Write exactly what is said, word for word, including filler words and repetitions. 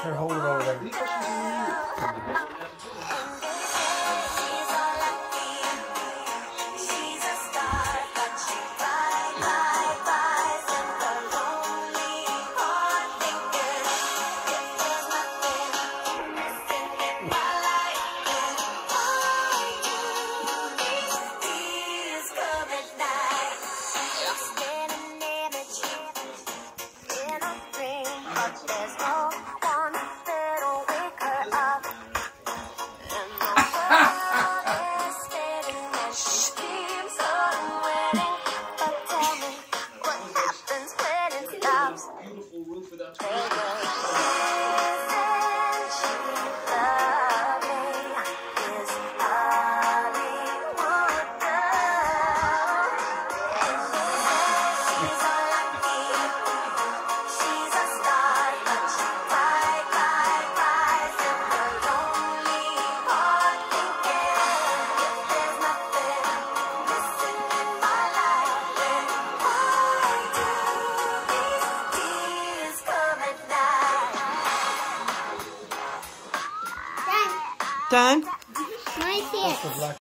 Sure, hold it over there. There's no one that'll wake her up, and the world is spinning as she keeps on winning. But tell me, what happens when it stops? Beautiful roof without Isn't she lovely? This Hollywood girl. She's a lucky, she's a star, but she cry, cry, cries in her lonely heart, thinking there's nothing missing in my life. Then why do these tears come at night? Done? Nice here.